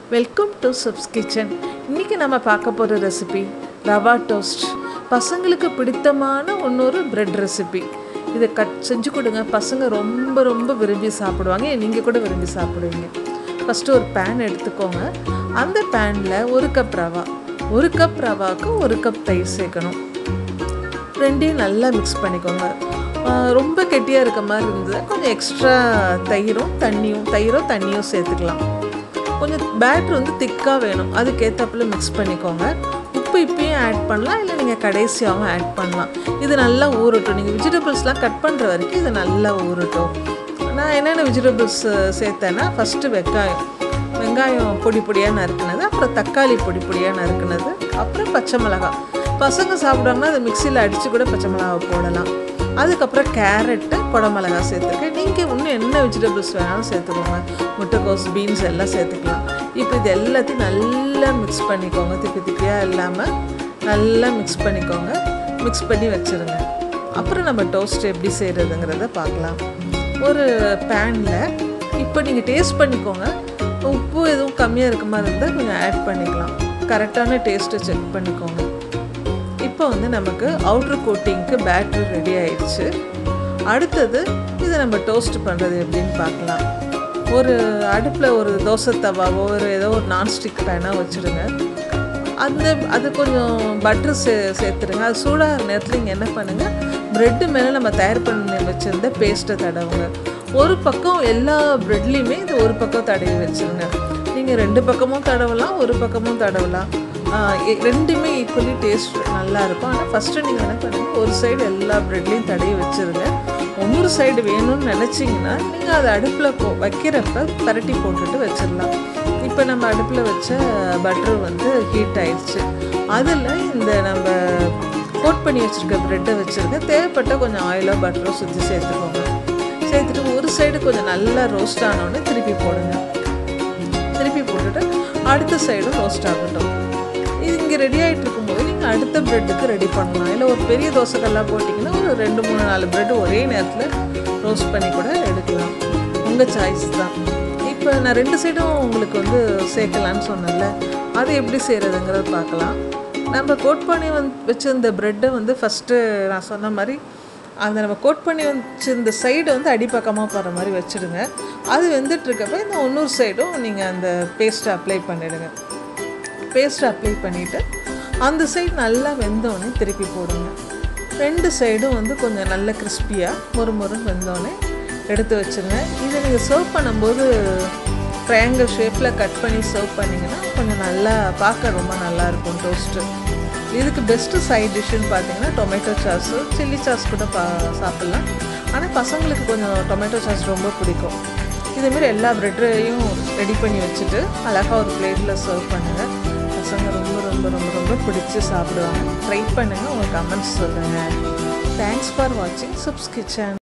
Welcome to subs kitchen. இன்றைக்கி நம்ம பார்க்க போகிற ரெசிபி ரவா டோஸ்ட். பசங்களுக்கு பிடித்தமான இன்னொரு பிரெட் ரெசிபி. இதை செஞ்சு கொடுங்க, பசங்க ரொம்ப ரொம்ப விரும்பி சாப்பிடுவாங்க. நீங்கள் கூட விரும்பி சாப்பிடுவீங்க. ஃபஸ்ட்டு ஒரு பேன் எடுத்துக்கோங்க. அந்த பேனில் 1 கப் ரவா, 1 கப் ரவாவுக்கு 1 கப் தயிர் சேர்க்கணும். ரெண்டையும் நல்லா மிக்ஸ் பண்ணிக்கோங்க. ரொம்ப கெட்டியாக இருக்க மாதிரி இருந்தது கொஞ்சம் எக்ஸ்ட்ரா தயிரோ தண்ணியும் சேர்த்துக்கலாம். கொஞ்சம் பேட்டர் வந்து திக்காக வேணும், அதுக்கேற்றப்பில் மிக்ஸ் பண்ணிக்கோங்க. உப்பு இப்பயும் ஆட் பண்ணலாம், இல்லை நீங்கள் கடைசியாகவும் ஆட் பண்ணலாம். இது நல்லா ஊறட்டும். நீங்கள் வெஜிடபிள்ஸ்லாம் கட் பண்ணுற வரைக்கும் இது நல்லா ஊறட்டும். நான் என்னென்ன வெஜிடபிள்ஸ் சேர்த்தேன்னா, ஃபஸ்ட்டு வெங்காயம் பொடி பொடியாக நறுக்குனது, அப்புறம் தக்காளி பொடி பொடியாக நறுக்குனது, அப்புறம் பச்சை மிளகாய். பசங்க சாப்பிடாங்கன்னா அதை மிக்சியில் அடித்து கூட பச்சை மிளகாய் போடலாம். அதுக்கப்புறம் கேரட்டு, குடமிளகாய் சேர்த்துருக்கேன். நீங்கள் இன்னும் என்ன வெஜிடபிள்ஸ் வேணாலும் சேர்த்துக்கோங்க. முட்டைக்கோஸ், பீன்ஸ் எல்லாம் சேர்த்துக்கலாம். இப்போ இது எல்லாத்தையும் நல்லா மிக்ஸ் பண்ணிக்கோங்க. திப்பியாக இல்லாமல் நல்லா மிக்ஸ் பண்ணிக்கோங்க. மிக்ஸ் பண்ணி வச்சுருங்க. அப்புறம் நம்ம டோஸ்ட் எப்படி செய்கிறதுங்கிறத பார்க்கலாம். ஒரு பேனில் இப்போ நீங்கள் டேஸ்ட் பண்ணிக்கோங்க. உப்பு எதுவும் கம்மியாக இருக்க மாதிரி இருந்தால் கொஞ்சம் ஆட் பண்ணிக்கலாம். கரெக்டான டேஸ்ட்டை செக் பண்ணிக்கோங்க. இப்போ வந்து நமக்கு அவுட்ரு கோட்டிங்க்கு பேட்டர் ரெடி ஆயிடுச்சு. அடுத்தது இதை நம்ம டோஸ்ட் பண்ணுறது எப்படின்னு பார்க்கலாம். ஒரு அடுப்பில் ஒரு தோசை தவாவோ ஏதோ ஒரு நான்ஸ்டிக் பேனாக வச்சுடுங்க. அது கொஞ்சம் பட்டர் சேர்த்துடுங்க. அது சூடாக நேரத்தில் நீங்கள் என்ன பண்ணுங்கள், ப்ரெட்டு மேலே நம்ம தயார் பண்ணி வச்சுருந்த பேஸ்ட்டை தடவுங்க. ஒரு பக்கம் எல்லா ப்ரெட்லேயுமே இது ஒரு பக்கம் தடவி வச்சுருங்க. நீங்கள் 2 பக்கமும் தடவலாம், ஒரு பக்கமும் தடவலாம். ரெண்டுமே ஈக்குவலி டேஸ்ட் நல்லாயிருக்கும். ஆனால் ஃபஸ்ட்டு நீங்கள் என்ன பண்ணுங்கள், ஒரு சைடு எல்லா ப்ரெட்லேயும் தடவி வச்சுருங்க. இன்னொரு சைடு வேணும்னு நினச்சிங்கன்னா நீங்கள் அதை அடுப்பில் வைக்கிறப்ப பரட்டி போட்டுட்டு வச்சிடலாம். இப்போ நம்ம அடுப்பில் வச்ச பட்டர் வந்து ஹீட் ஆயிடுச்சு. அதில் இந்த நம்ம கோட் பண்ணி வச்சுருக்க ப்ரெட்டை வச்சுருங்க. தேவைப்பட்ட கொஞ்சம் ஆயிலோ பட்டரோ சுற்றி சேர்த்துக்கோங்க. சேர்த்துட்டு ஒரு சைடு கொஞ்சம் நல்லா ரோஸ்ட் ஆனோடனே திருப்பி போடுங்க. திருப்பி போட்டுட்டு அடுத்த சைடும் ரோஸ்ட் ஆகட்டும். இது இங்கே ரெடி ஆகிட்டு இருக்கும்போது நீங்கள் அடுத்த ப்ரெட்டுக்கு ரெடி பண்ணலாம். இல்லை ஒரு பெரிய தோசைக்கல்லாம் போட்டிங்கன்னா ஒரு 2, 3, 4 ப்ரெட்டு ஒரே நேரத்தில் ரோஸ்ட் பண்ணி கூட எடுக்கலாம். உங்கள் சாய்ஸ் தான். இப்போ நான் 2 சைடும் உங்களுக்கு வந்து சேர்க்கலான்னு சொன்னேன்ல, அது எப்படி செய்கிறதுங்கிறத பார்க்கலாம். நம்ம கோட் பண்ணி வச்சுருந்த ப்ரெட்டை வந்து ஃபஸ்ட்டு நான் சொன்ன மாதிரி அந்த நம்ம கோட் பண்ணி வச்சுருந்த சைடு வந்து அடிப்பக்கமாக போகிற மாதிரி வச்சுடுங்க. அது வெந்துட்டுருக்கப்போ இந்த இன்னொரு சைடும் நீங்கள் அந்த பேஸ்ட்டை அப்ளை பண்ணிவிடுங்க. பேஸ்ட்டை அப்ளை பண்ணிவிட்டு அந்த சைடு நல்லா வெந்தோடனே திருப்பி போடுங்க. 2 சைடும் வந்து கொஞ்சம் நல்ல கிறிஸ்பியாக மொறுன்னு வெந்தோடனே எடுத்து வச்சுருங்க. இதை நீங்கள் சர்வ் பண்ணும்போது ட்ரையாங்கிள் ஷேப்பில் கட் பண்ணி சர்வ் பண்ணிங்கன்னா கொஞ்சம் நல்லா பார்க்க ரொம்ப நல்லாயிருக்கும் டோஸ்ட்டு. இதுக்கு பெஸ்ட்டு சைட் டிஷ்ஷுன்னு பார்த்தீங்கன்னா டொமேட்டோ சாஸு, சில்லி சாஸ் கூட சாப்பிட்லாம். ஆனால் பசங்களுக்கு கொஞ்சம் டொமேட்டோ சாஸ் ரொம்ப பிடிக்கும். இதேமாரி எல்லா ப்ரெட்டையும் ரெடி பண்ணி வச்சுட்டு அழகாக ஒரு பிளேட்டில் சர்வ் பண்ணுங்கள். பசங்க ரொம்ப ரொம்ப ரொம்ப ரொம்ப பிடிச்சி சாப்பிடுவாங்க. ட்ரை பண்ணுங்கள், உங்கள் கமெண்ட்ஸ் சொல்லுங்கள். தேங்க்ஸ் ஃபார் வாட்சிங் சப்ஸ் கிச்சன்.